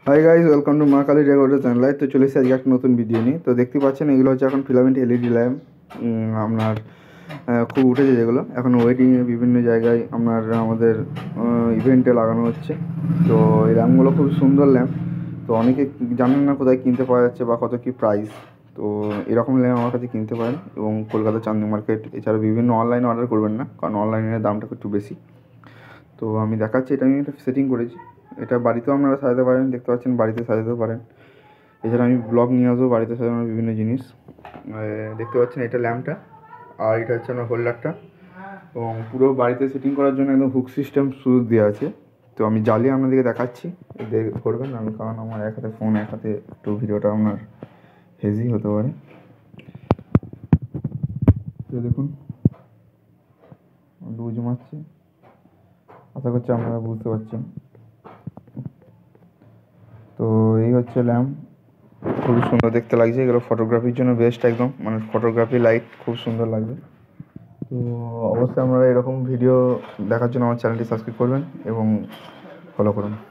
Hi guys, welcome to মা Kali recorder channel. তো চলে এসেছি আজকে একটা নতুন ভিডিও নিয়ে। তো দেখতে পাচ্ছেন এগুলো হচ্ছে এখন ফিলামেন্ট এলইডি ল্যাম্প। আপনার খুব উঠেছে যেগুলো এখন ওয়েটিংয়ে বিভিন্ন জায়গায় আমাদের ইভেন্টে লাগানো হচ্ছে। তো এই ল্যাম্পগুলো খুব সুন্দর ল্যাম্প। তো অনেকে জানেন না কোথায় কিনতে পাওয়া যাচ্ছে বা কত কী প্রাইস। তো এরকম ল্যাম্প আমার কাছে কিনতে পারেন এবং কলকাতা চাঁদনি মার্কেট এছাড়া বিভিন্ন অনলাইনে অর্ডার করবেন না, কারণ অনলাইনের দামটা একটু বেশি। তো আমি দেখাচ্ছি, এটা আমি একটা সেটিং করেছি। এটা বাড়িতেও আপনারা সাজাতে পারেন, দেখতে পাচ্ছেন বাড়িতে সাজাতেও পারেন। এছাড়া আমি ব্লগ নিয়ে আসবো বাড়িতে সাজানোর বিভিন্ন জিনিস। দেখতে পাচ্ছেন এটা ল্যাম্পটা, আর এটা হচ্ছে আমার হোল্ডারটা। এবং পুরো বাড়িতে সেটিং করার জন্য একদম হুক সিস্টেম সুইচ দেওয়া আছে। তো আমি জ্বালিয়ে আপনাদেরকে দেখাচ্ছি, করবেন আমি, কারণ আমার এক হাতে ফোন, এক হাতে একটু ভিডিওটা আপনার হেজি হতে পারে। তো দেখুন লুজ মারছে, আশা করছি আপনারা বুঝতে পারছেন। তো এই হচ্ছে ল্যাম্প, খুবই সুন্দর দেখতে লাগছে। এগুলো ফটোগ্রাফির জন্য বেস্ট, একদম মানে ফটোগ্রাফি লাইট খুব সুন্দর লাগবে। তো অবশ্যই আপনারা এরকম ভিডিও দেখার জন্য আমার চ্যানেলটি সাবস্ক্রাইব করবেন এবং ফলো করুন।